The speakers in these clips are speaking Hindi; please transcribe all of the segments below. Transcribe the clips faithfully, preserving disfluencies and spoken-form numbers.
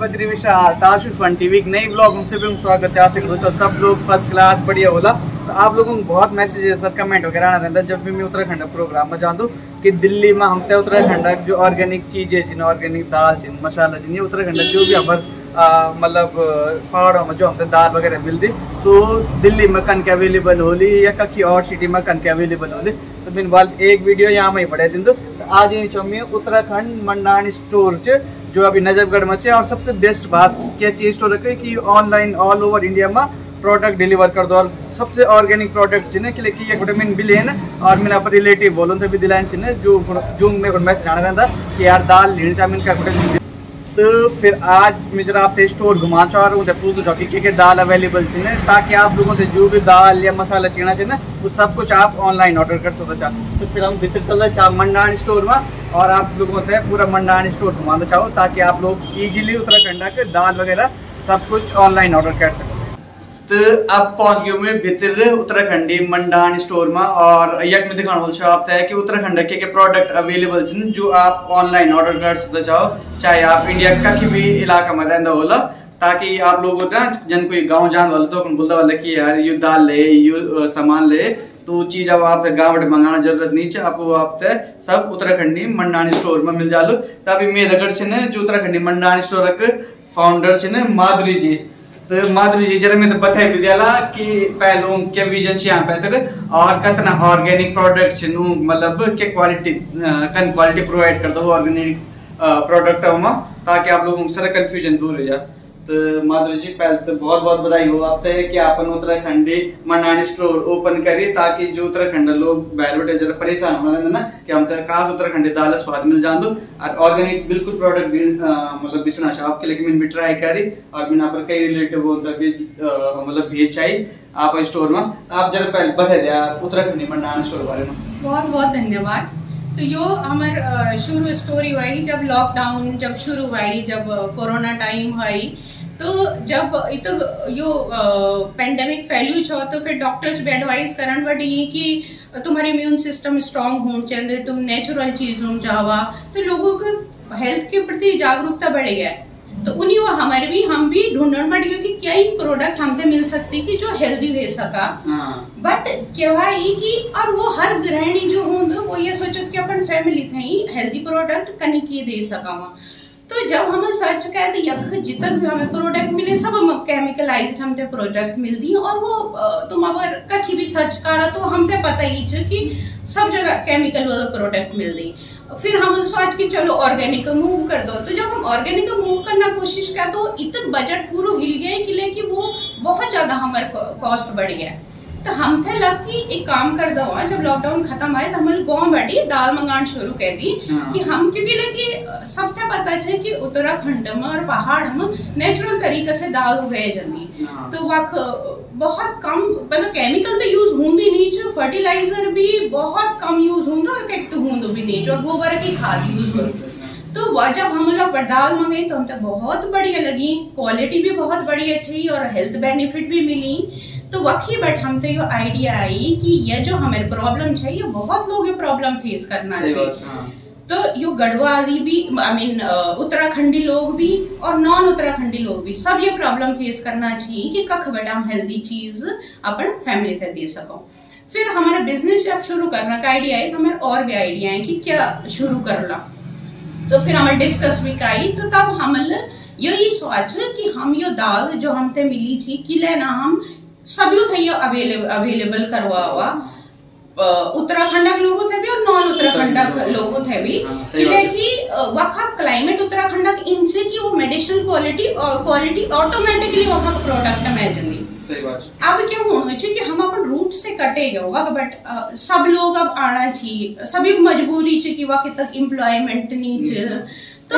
बद्री विशाल ताशुर फन टीवी के नई ब्लॉग में सभी स्वागत है। दोस्तों सब लोग फर्स्ट क्लास बढ़िया होला। तो आप लोगों को बहुत मैसेज सर कमेंट वगैरह आना रहता है जब भी मैं उत्तराखंड प्रोग्राम में जाऊँ कि दिल्ली में हम उत्तराखंड जो ऑर्गेनिक चीज़ें ऑर्गेनिक दाल छिन मसाला छिन ये उत्तराखंड जो भी हमारे मतलब पहाड़ों में जो हमसे दाल वगैरह मिलती तो दिल्ली में कन के अवेलेबल होली या कहीं और सिटी में कन के अवेलेबल होली। तो मैंने बाल एक वीडियो यहाँ में ही पढ़े दिन। तो आज ये चौमी उत्तराखंड मंडानी स्टोर जो अभी नजफगढ़ में और सबसे बेस्ट बात क्या चीज स्टोर रखे कि ऑनलाइन ऑल ओवर इंडिया में प्रोडक्ट डिलीवर कर दो और सबसे ऑर्गेनिक प्रोडक्ट छिने कि लेकिन ये विटामिन भी लेन और मैंने अपने रिलेटिव बोलो तो भी दिलान छिने जो जो मेरे को मैसेज आना रहता कि यार दाल लेने से इनका विटामिन। तो फिर आज मैं जरा आपसे स्टोर घुमा चाह रहा हूँ पूछ दो कि क्या दाल अवेलेबल छिने ताकि आप लोगों से जो भी दाल या मसाला चीना चाहिए वो सब कुछ आप ऑनलाइन ऑर्डर कर सकते चाहो। तो फिर हम भीतर चल रहे मंडानी स्टोर में और आप लोगों से पूरा मंडानी स्टोर घुमाना चाहो ताकि आप लोग इजीली उत्तराखंड के दाल वगैरह सब कुछ ऑनलाइन ऑर्डर कर सकें। तो अब पहुंच गए मैं भीतर उत्तराखंडी मंडानी स्टोर में और यक में दिखाना बोल आप है कि उत्तराखंड के के प्रोडक्ट अवेलेबल छिन जो आप ऑनलाइन ऑर्डर कर सकते चाहो चाहे आप इंडिया का किसी भी इलाका में रहना होला ताकि आप लोगों ना जन कोई गाँव जान वाला तो बोलता वाला कि यार ये दाल ले ये सामान ले तो चीज अब आप गाँव मंगाना जरूरत नहीं है आपको आप सब उत्तराखंडी मंडानी स्टोर में मिल जालो। तभी मेरे रगड़ से जो उत्तराखंडी मंडानी स्टोर के फाउंडर से माधुरी जी तो माधुरी जी जरा मैं तो बताई भी दिया कि पहलू क्या विजन से यहाँ पे और कितना ऑर्गेनिक प्रोडक्ट मतलब क्या क्वालिटी कन क्वालिटी प्रोवाइड कर दो ऑर्गेनिक प्रोडक्ट में ताकि आप लोगों को सारा कंफ्यूजन दूर हो जाए। तो माधुरी जी पहले तो बहुत बहुत बधाई हो आपसे कि अपन उत्तराखंडी मंडानी स्टोर ओपन करी ताकि जो उत्तराखंड लोग बैल बैठे जरा परेशान हो रहे ना कि हम तो खास उत्तराखंडी दाल स्वाद मिल जान दो और ऑर्गेनिक बिल्कुल प्रोडक्ट भी मतलब बिछना चाहो आपके लेकिन मैंने भी ट्राई करी और मैंने पर कई रिलेटिव बोलता कि मतलब भेज चाहिए आप स्टोर में आप जरा पहले बता दिया उत्तराखंडी मंडानी स्टोर बारे में। बहुत बहुत धन्यवाद। तो यो हमार शुरू स्टोरी हुई जब लॉकडाउन जब शुरू हुई जब कोरोना टाइम हुई तो जब इत यो पेंडेमिक फैल्यू छो तो फिर डॉक्टर्स भी एडवाइस करन पड़ी कि तुम्हारे इम्यून सिस्टम स्ट्रांग होना चाहिए तुम नेचुरल चीजों चाहवा तो लोगों को हेल्थ के प्रति जागरूकता बढ़ी है। तो उन्हीं वो हमारे भी हम भी ढूंढन पड़ गए कि क्या ही प्रोडक्ट हमसे मिल सकती कि जो हेल्दी हो सका बट क्या है कि और वो हर गृहिणी जो होंगे वो ये सोचत कि अपन फैमिली थी हेल्दी प्रोडक्ट कहीं की दे सका। तो जब हम सर्च किया तो यक जितक भी हमें प्रोडक्ट मिले सब केमिकलाइज्ड हमसे प्रोडक्ट मिलती और वो तुम अगर कहीं भी सर्च करा तो हमसे पता ही है कि सब जगह केमिकल वाला प्रोडक्ट मिलती। फिर हम सोच कि चलो ऑर्गेनिक मूव कर दो। तो जब हम ऑर्गेनिक मूव करना कोशिश किया तो इतना बजट पूरा हिल गया कि लेकि वो बहुत ज्यादा हमारे कॉस्ट बढ़ गया। तो हम थे लग कि एक काम कर दो जब लॉकडाउन खत्म आए तो हमारे गाँव बैठी दाल मंगाना शुरू कर दी कि हम क्योंकि लगे सबसे पता है कि उत्तराखंड में और पहाड़ में नेचुरल तरीके से दाल उगाई जाती तो वह बहुत कम मतलब केमिकल तो यूज होंगे नहीं फर्टिलाइजर भी बहुत कम यूज होंगे और कहीं तो होंगे भी नहीं जो गोबर की खाद यूज हो। तो वह जब हम लोग दाल मंगाई तो हमको बहुत बढ़िया लगी क्वालिटी भी बहुत बढ़िया थी और हेल्थ बेनिफिट भी मिली। तो वही बट हम तो ये आइडिया आई कि ये जो हमारे प्रॉब्लम है ये बहुत लोग ये प्रॉब्लम फेस करना चाहिए। तो यो गढ़वाली भी आई मीन उत्तराखंडी लोग भी और नॉन उत्तराखंडी लोग भी सब ये प्रॉब्लम फेस करना चाहिए कि कख बेटा हम हेल्दी चीज अपन फैमिली तक दे सको। फिर हमारा बिजनेस जब शुरू करने का आइडिया है तो हमारे और भी आइडिया है कि क्या शुरू करना। तो फिर हमारे डिस्कस भी करी तो तब हम यही सोच कि हम यो दाल जो हमसे मिली थी कि लेना हम सभी थे अवेलेबल अवेलेबल करवा हुआ उत्तराखंड के लोगों थे भी और नॉन उत्तराखंड के लोगों थे भी लेकिन वहाँ क्लाइमेट उत्तराखंड के इनसे की वो मेडिसिनल क्वालिटी और क्वालिटी ऑटोमेटिकली वहाँ का प्रोडक्ट में जल्दी अब क्या होना चाहिए कि हम अपन रूट से कटे गए बट सब लोग अब आना चाहिए सभी मजबूरी चाहिए कि वहाँ तक एम्प्लॉयमेंट नहीं चाहिए तो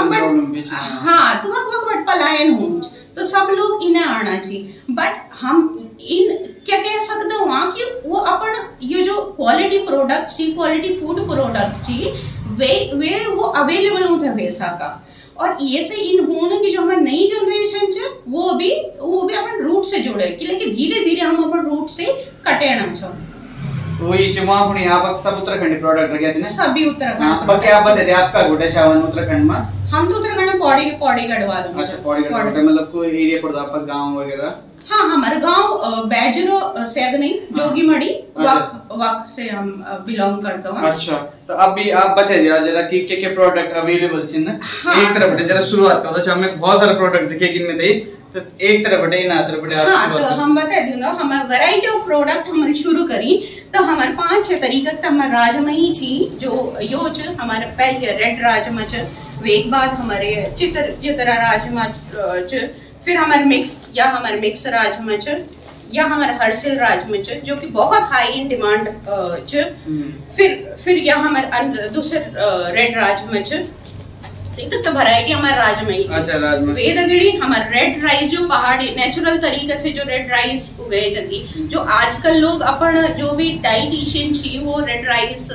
हाँ तो वहाँ बट पलायन होना तो सब लोग इन्हें आना चाहिए बट हम इन क्या कह सकते हो वहाँ कि वो अपन ये जो क्वालिटी प्रोडक्ट चाहिए क्वालिटी फूड प्रोडक्ट चाहिए वे वे वो अवेलेबल होते हैं वैसा का और ये से इन होने की जो हमारी नई जनरेशन है वो भी वो भी अपन रूट से जुड़े कि लेकिन धीरे धीरे हम अपन रूट से कटे ना चाहो वही जमा अपने आप सब उत्तराखंडी प्रोडक्ट रखे थे ना सभी उत्तराखंड बाकी आप बता दे आपका घोटा चावल उत्तराखंड में हम तो उत्तराखंड में पौड़ी पौड़ी गढ़वाल में। अच्छा पौड़ी गढ़वाल मतलब कोई एरिया पड़ता है आपका गांव वगैरह? हाँ हमारा गांव बैजरो सैगनी जोगीमढ़ी वक वक से हम बिलोंग करते हैं। अच्छा तो अभी आप बता दिया जरा कि क्या क्या प्रोडक्ट अवेलेबल छे ना। हाँ। एक तरफ जरा शुरुआत करो तो हमें बहुत सारे प्रोडक्ट दिखे किनमें थे तो एक तरफ बटे ना तरफ बटे। हाँ तो हम बता दूं ना हम वैरायटी ऑफ प्रोडक्ट हम शुरू करी तो हमारे पांच छह तरीके का हमारे राजमई छी जो यो च हमारे पहले रेड राजमा च एक बाद हमारे चित्र चित्रा राजमा च फिर हमारे मिक्स या हमारे मिक्स राजमा च या हमारे हर्षिल राजमा च जो कि बहुत हाई इन डिमांड च फिर फिर या हमारे दूसरे रेड राजमा च तो, तो वैरायटी हमारे राजमा। अच्छा राजमा वेदगड़ी हमारे रेड राइस जो पहाड़ी नेचुरल तरीके से जो रेड राइस उगाए जाती जो आजकल लोग अपन जो भी डाइटिशियन छी वो रेड राइस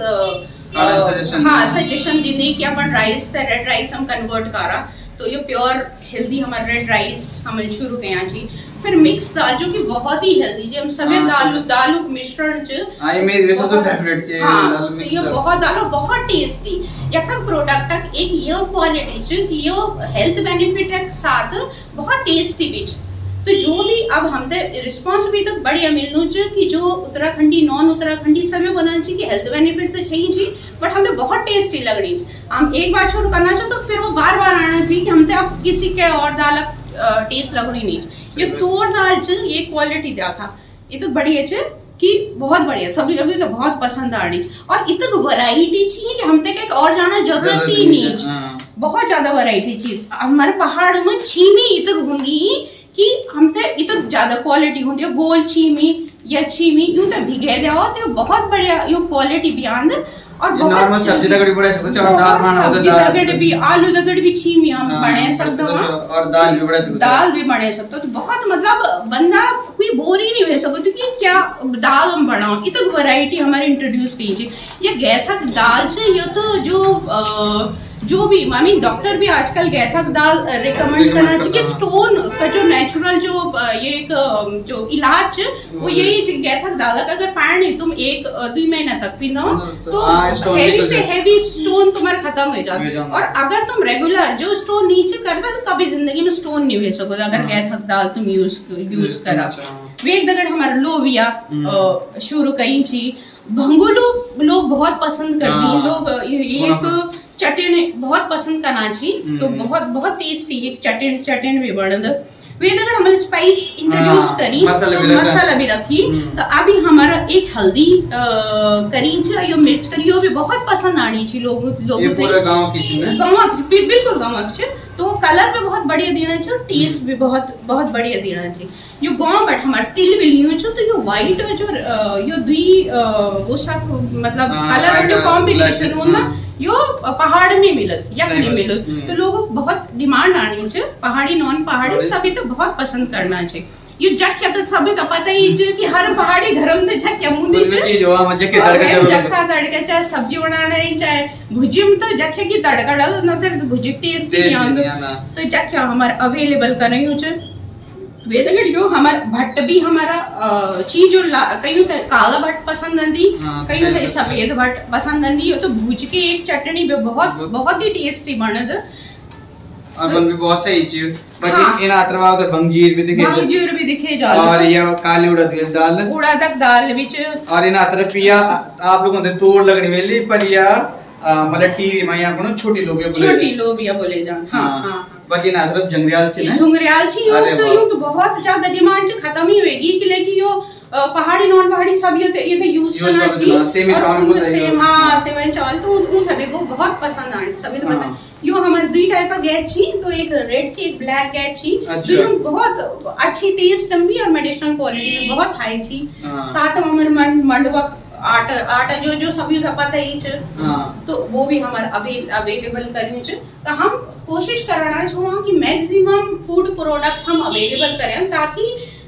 हाँ सजेशन दी कि अपन राइस पे रेड राइस हम कन्वर्ट करा तो ये प्योर हेल्दी हमारे रेड राइस हम शुरू किया जी। फिर मिक्स दाल जो कि बहुत ही हेल्दी जी हम सभी दाल दाल मिश्रण च आई मेरी सबसे फेवरेट चीज दाल मिक्स ये बहुत दाल बहुत टेस्टी यखा प्रोडक्ट तक एक ये क्वालिटी च कि ये हेल्थ बेनिफिट के साथ बहुत टेस्टी भी तो जो भी अब हमने रिस्पांस भी तक बढ़िया मिलनु च कि जो उत्तराखंडी नॉन उत्तराखंडी सभी बना छी कि हेल्थ बेनिफिट तो चाहिए छी बट हमें बहुत टेस्टी लगनी हम एक बार शुरू करना चाहो तो फिर वो बार बार आना चाहिए कि हमने अब किसी के और दाल टेस्ट लगनी नहीं ये तोड़ दाल च ये क्वालिटी देखा ये तो बढ़िया च कि बहुत बढ़िया सभी सभी तो बहुत पसंद आनी और इतक वैरायटी चाहिए कि हम तक और जाना जरूरत ही नहीं बहुत ज्यादा वैरायटी चीज हमारे पहाड़ में छीमी इतक होंगी कि हमसे इतक ज्यादा क्वालिटी होती है गोल छीमी या छीमी यूं तो भिगे जाओ तो बहुत बढ़िया यो क्वालिटी बियॉन्ड और नॉर्मल सब्जी दगड़ी बड़े सकते चावल दाल बना होता है सब्जी दगड़ी भी आलू दगड़ी भी छीमी हम बने सकते हो और दाल भी बड़े सकते दाल भी बने सकते हो तो बहुत मतलब बंदा कोई बोर ही नहीं हो सकता कि क्या दाल हम बनाओ इतक वैरायटी हमारे इंट्रोड्यूस कीजिए ये गैथक दाल से ये तो जो जो भी मामी डॉक्टर भी आजकल गैथक दाल रिकमेंड करना चाहिए स्टोन का जो नेचुरल जो ये एक जो इलाज वो यही गैथक दाल अगर पानी तुम एक दो महीना तक पीना तो हेवी से हेवी स्टोन तुम्हारे खत्म हो जाते और अगर तुम रेगुलर जो स्टोन नीचे करता तो कभी जिंदगी में स्टोन नहीं हो सकोगे अगर गैथक दाल तुम यूज यूज करा वेग दगड़ हमारे लोविया शुरू कहीं छी भंगुलू लोग बहुत पसंद करती हैं लोग एक चटनी बहुत पसंद करना चाहिए तो बहुत बहुत टेस्टी एक चटनी चटनी भी बनद वे अगर हमने स्पाइस इंट्रोड्यूस करी तो मसाला भी रखी तो अभी हमारा एक हल्दी करी छ यो मिर्च करी यो भी बहुत पसंद आनी छी लोग लोग ये पूरा गांव की छी गांव बिल्कुल गांव छ तो कलर भी बहुत बढ़िया देना छ टेस्ट भी बहुत बहुत बढ़िया देना छ यो गांव बट हमार तिल भी लियो छ तो यो व्हाइट जो यो दुई वो सब मतलब कलर जो कॉम्बिनेशन होना यो पहाड़ में मिलत यख नहीं मिलत तो लोगों को बहुत डिमांड आनी छ पहाड़ी नॉन पहाड़ी सभी तो बहुत पसंद करना छ ये जख्या तो सभी का पता ही छ कि हर पहाड़ी घर में जख्या मुंदी छ चीज हो हम जख्या तड़का जरूर जख्या तड़का चाहे सब्जी बनाना है चाहे भुजी में तो जख्या की तड़का डाल न तो भुजी टेस्ट नहीं आंदा तो जख्या हमारे अवेलेबल कर रही हूं छ वेदगढ़ यो हमारा भट्ट भी हमारा चीज जो कहीं तो काला भट्ट पसंद आंदी कहीं तो सफेद भट्ट पसंद आंदी तो भूज के एक चटनी भी बहुत बहुत ही टेस्टी बनद अपन भी बहुत सही चीज बाकी इन आत्रवा तो भंगजीर भी दिखे भंगजीर भी दिखे जा और ये काली उड़द की दाल उड़द दाल विच और इन आत्र पिया आप लोगों ने तोड़ लगनी वेली पर या मतलब टीवी में या कोनो छोटी लोबिया बोले छोटी लोबिया बोले जान हां हां बाकी ना तरफ जंगरियाल छी ना जंगरियाल छी यो तो यूं तो बहुत ज्यादा डिमांड से खत्म ही होएगी कि लेकिन यो पहाड़ी नॉन पहाड़ी सब ये तो ये तो यूज करना चाहिए सेम चावल को सेम हां सेम चावल तो उन सभी को बहुत पसंद आने सभी तो पसंद यो हमारे दो टाइप का गैस छी तो एक रेड छी एक ब्लैक गैस छी दोनों बहुत अच्छी टेस्ट भी और मेडिसिनल क्वालिटी में बहुत हाई छी साथ में हमारे मंडवा आटा आटा जो जो सभी का पता ही छ तो वो भी हमारे अभी अवेलेबल करियो छ तो हम कोशिश करना चाहूँ कि मैक्सिमम फूड प्रोडक्ट हम अवेलेबल करें ताकि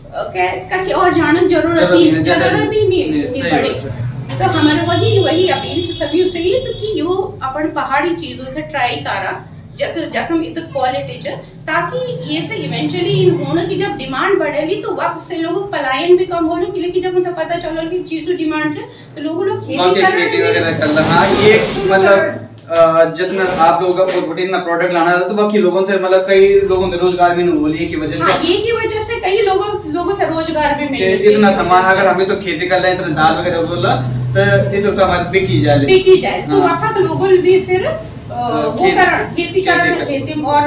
क्या और जानने जरूरत ही जरूरत ही नहीं पड़े तो हमारे वही वही अपील छ सभी से कि यो अपन पहाड़ी चीजों से ट्राई करा जब जखम इत क्वालिटी छ ताकि ये से इवेंचुअली इन होने की जब डिमांड बढ़ेली तो वक्त से लोगों पलायन भी कम होने के लिए कि जब उन्हें पता चलो कि चीज की डिमांड है तो लोगों लोग खेती वगैरह कर रहा हां ये मतलब जितना आप लोगों का इतना प्रोडक्ट लाना था तो बाकी लोगों से मतलब कई लोगों के रोजगार भी नहीं बोलिए की वजह से, ये की वजह से कई लोगों लोगों को रोजगार भी मिले। इतना सामान अगर हमें तो खेती कर रहे हैं इतना दाल वगैरह बोला तो ये तो हमारे बिकी जाए बिकी जाए तो वहाँ लोगों भी फिर वो करण खेती करण खेती और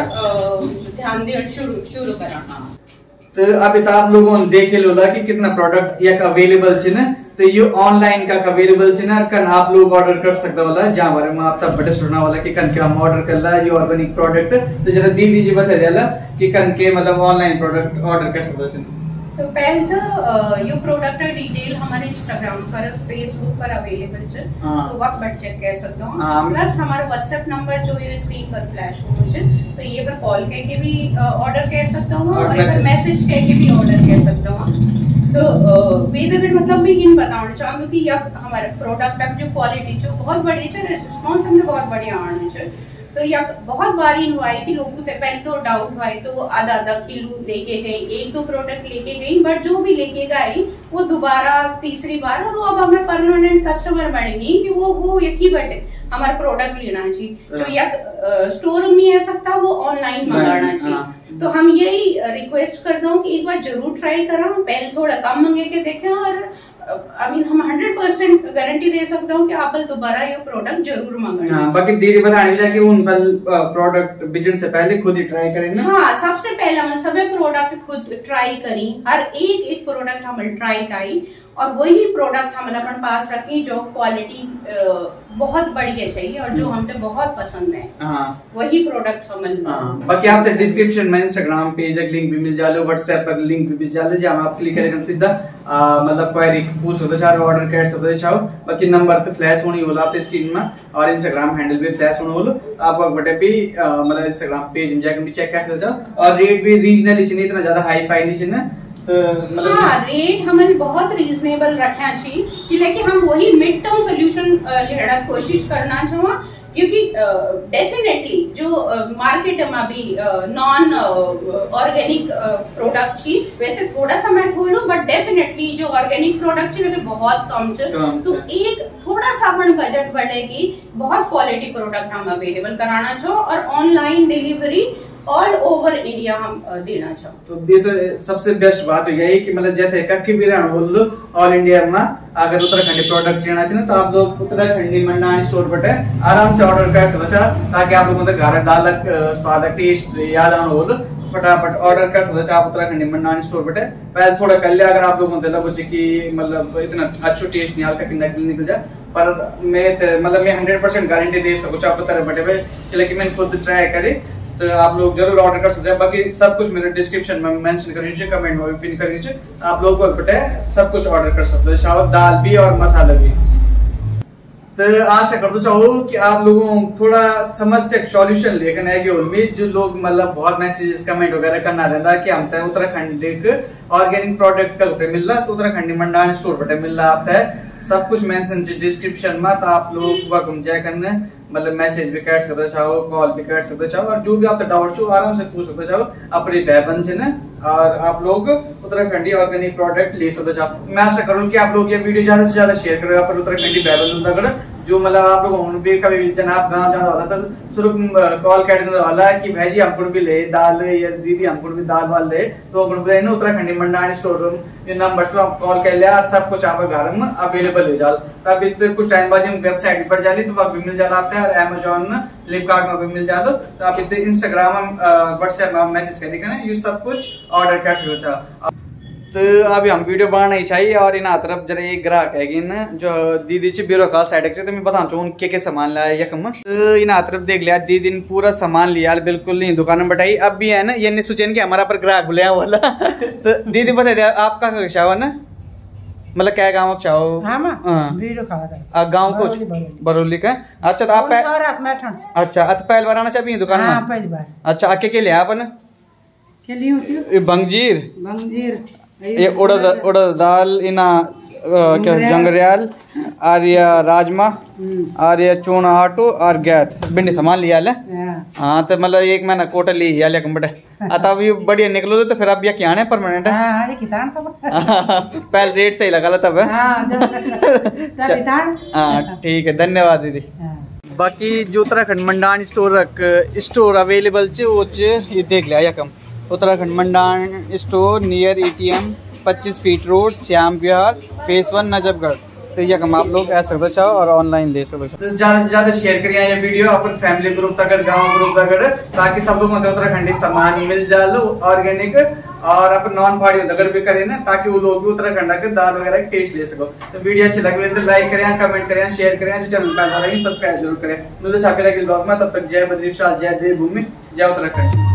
ध्यान दे शुरू शुरू करना। तो अभी तो आप लोगों ने देखे लोला कि कितना प्रोडक्ट एक अवेलेबल छे ना, तो ये ऑनलाइन का अवेलेबल छे ना, कन आप लोग ऑर्डर कर सकता वाला जहां बारे में आप तब बड़े सुनना वाला कि कन के हम ऑर्डर कर ला ये ऑर्गेनिक प्रोडक्ट, तो जरा दीदी जी बता देला कि कन के मतलब ऑनलाइन प्रोडक्ट ऑर्डर कर सकता छे। तो पहले तो यो प्रोडक्ट डिटेल हमारे इंस्टाग्राम पर फेसबुक पर अवेलेबल है, तो वक्त बट चेक कर सकते हो। प्लस हमारा व्हाट्सएप नंबर जो ये स्क्रीन पर फ्लैश हो है तो ये पर कॉल करके भी ऑर्डर कर सकता हूँ और ये पर मैसेज करके भी ऑर्डर कर सकता हूँ। तो वेदगढ़ मतलब मैं इन बताना चाहूँगी कि अब हमारे प्रोडक्ट जो क्वालिटी जो बहुत बढ़िया है, रिस्पॉन्स हमने बहुत बढ़िया आने है। तो या बहुत बार इन हुआ है कि लोगों को पहले तो डाउट हुआ है तो वो आधा आधा किलो लेके गई, एक दो प्रोडक्ट लेके गई, बट जो भी लेके गई वो दोबारा तीसरी बार और वो अब हमें परमानेंट कस्टमर बन गई कि वो वो यही बटे हमारा प्रोडक्ट लेना चाहिए जो या स्टोर में नहीं आ सकता वो ऑनलाइन मंगाना चाहिए। तो हम यही रिक्वेस्ट करता हूँ कि एक बार जरूर ट्राई करा, पहले थोड़ा कम मंगे के देखें और आई मीन हम हंड्रेड परसेंट गारंटी दे सकता हूँ कि आप दोबारा ये प्रोडक्ट जरूर मंगाना। हाँ, बाकी दीदी बताने जाके उन प्रोडक्ट बेचने से पहले खुद ही ट्राई करें ना। हाँ, सबसे पहले हम सभी प्रोडक्ट खुद ट्राई करी, हर एक एक प्रोडक्ट हम ट्राई करी और वही प्रोडक्ट हम अपने पास रखी जो क्वालिटी बहुत बढ़िया चाहिए और जो हमने बहुत पसंद है। हाँ, वही प्रोडक्ट हम हाँ, बाकी आप डिस्क्रिप्शन में इंस्टाग्राम पेज का लिंक भी मिल जाले, व्हाट्सएप पर लिंक भी मिल जाले जहां आप क्लिक करें सीधा मतलब क्वेरी पूछ सकते चाहो ऑर्डर कर सकते चाहो। बाकी नंबर तो फ्लैश होनी होला आपके स्क्रीन में और इंस्टाग्राम हैंडल भी फ्लैश होने वाला, आप वक्त बटे भी मतलब इंस्टाग्राम पेज में जाकर भी चेक कर सकते चाहो। और रेट भी रीजनली नहीं इतना ज्यादा हाई फाई नहीं ना, तो मतलब हाँ, रेट हमें बहुत रीजनेबल रखना चाहिए कि लेकिन हम वही मिड टर्म सोल्यूशन लेना कोशिश करना चाहूँ क्योंकि डेफिनेटली uh, जो मार्केट uh, में अभी नॉन ऑर्गेनिक प्रोडक्ट छी वैसे थोड़ा सा मैं खोलूं बट डेफिनेटली जो ऑर्गेनिक प्रोडक्ट छी वैसे बहुत कम छ, तो एक थोड़ा सा अपन बजट बढ़ेगी बहुत क्वालिटी प्रोडक्ट हम अवेलेबल कराना छो और online delivery all over India हम देना चाहो। तो ये तो सबसे बेस्ट बात है यही कि मतलब जैसे कक्की भी रहना बोल लो ऑल इंडिया में अगर उत्तराखंडी प्रोडक्ट लेना चाहिए तो आप लोग उत्तराखंडी मंडानी स्टोर पर आराम से ऑर्डर कर सकते ताकि आप लोगों को घर डाल स्वाद टेस्ट याद आना बोल फटाफट ऑर्डर कर सकते आप उत्तराखंडी मंडानी स्टोर पर। पहले थोड़ा कर लिया अगर आप लोगों को लगे कि मतलब इतना अच्छा टेस्ट नहीं आलका किंदा निकल जाए, पर मैं मतलब मैं हंड्रेड परसेंट गारंटी दे सकूँ आप तरह बटे पे, लेकिन मैंने खुद ट्राई करे तो आप लोग जरूर ऑर्डर कर सकते हैं। बाकी सब कुछ मेरे डिस्क्रिप्शन में मेंशन कर दीजिए, कमेंट में भी पिन कर दीजिए, आप लोग को बटे सब कुछ ऑर्डर कर सकते हैं, चावल दाल भी और मसाला भी। तो आशा करता चाहूँ कि आप लोगों थोड़ा समस्या सॉल्यूशन लेकर आएगी उनमें जो लोग मतलब बहुत मैसेजेस कमेंट वगैरह करना रहता कि हम उत्तराखंड ऑर्गेनिक प्रोडक्ट का मिल रहा तो उत्तराखंडी मंडानी स्टोर पर मिल रहा आप सब कुछ मेंशन डिस्क्रिप्शन में, तो आप लोग वक्त जाए करने मतलब मैसेज भी कर सकते चाहो, कॉल भी कर सकते चाहो और जो भी आपका डाउट हो आराम से पूछ सकते चाहो अपने भाईबंद से ना, और आप लोग उत्तराखंडी ऑर्गेनिक प्रोडक्ट ले सकते चाहो। मैं आशा करूँ कि आप लोग ये वीडियो ज्यादा से ज्यादा शेयर करेगा पर उत्तराखंडी भाईबंद जो मतलब आप लोग भी कभी जनाब गाँव जाना वाला था शुरू कॉल कर देने वाला कि भाई जी हमको भी ले दाल या दीदी हमको भी दाल वाल ले, तो उत्तराखंडी मंडानी स्टोर रूम ये नंबर से आप कॉल कर लिया सब कुछ आपके घर में अवेलेबल हो जाल। तब तो कुछ टाइम बाद वेबसाइट पर जाली तो वहाँ भी मिल जाला आपका और अमेजोन फ्लिपकार्ट में भी मिल जालो, तो आप इतने इंस्टाग्राम व्हाट्सएप में मैसेज कर देना ये सब कुछ ऑर्डर कर सकते। तो अभी हम वीडियो बनाना ही चाहिए और इन तरफ जरा एक ग्राहक है ना जो दीदी ची बीरो कॉल साइड से, तो मैं बताऊँ चाहूँ क्या क्या सामान लाया यकम, तो इन तरफ देख लिया दीदी ने पूरा सामान लिया बिल्कुल नहीं दुकान में बैठाई। अब भी है ना ये नहीं सोचे कि हमारा पर ग्राहक बुलाया वाला तो दीदी बता दिया आपका चाहो ना मतलब क्या गाँव आप चाहो? गाँव को बरौली का। अच्छा तो आप अच्छा अच्छा पहली बार आना चाहिए दुकान में? पहली बार। अच्छा आके के लिया अपन बंजीर बंजीर ये उड़द उड़द दाल इना क्या जंगरियाल आर्य राजमा आर्य चूना आटो और गैत भिंडी सामान लिया ले। हाँ तो मतलब एक महीना कोटा ली लिया बटे अब ये बढ़िया निकलो तो फिर अब ये क्या है परमानेंट है पहले रेट सही लगा तब। हाँ ठीक है, धन्यवाद दीदी। बाकी जो Uttarakhand Mandan store store available च वो च ये देख लिया यकम Uttarakhand Mandan store near ATM पच्चीस feet road Shyam Vihar phase one Najafgarh. तो यकम आप लोग आ सकते चाहो और ऑनलाइन ले सकते हो। तो ज़्यादा से ज़्यादा शेयर करिए ये वीडियो अपन फैमिली ग्रुप तक गाँव ग्रुप तक ताकि सब लोग मतलब उत्तराखंडी सामान मिल जाए ऑर्गेनिक और अपन नॉन फाड़ी तक भी करें ना ताकि वो लोग भी उत्तराखंड के दाल वगैरह टेस्ट ले सको। तो वीडियो अच्छी लगे तो लाइक करें कमेंट करें शेयर करें जो चैनल पर सब्सक्राइब जरूर करें। मुझे छापे लगे ब्लॉग में तब तक जय बद्री विशाल जय देवभूमि जय उत्तराखंड।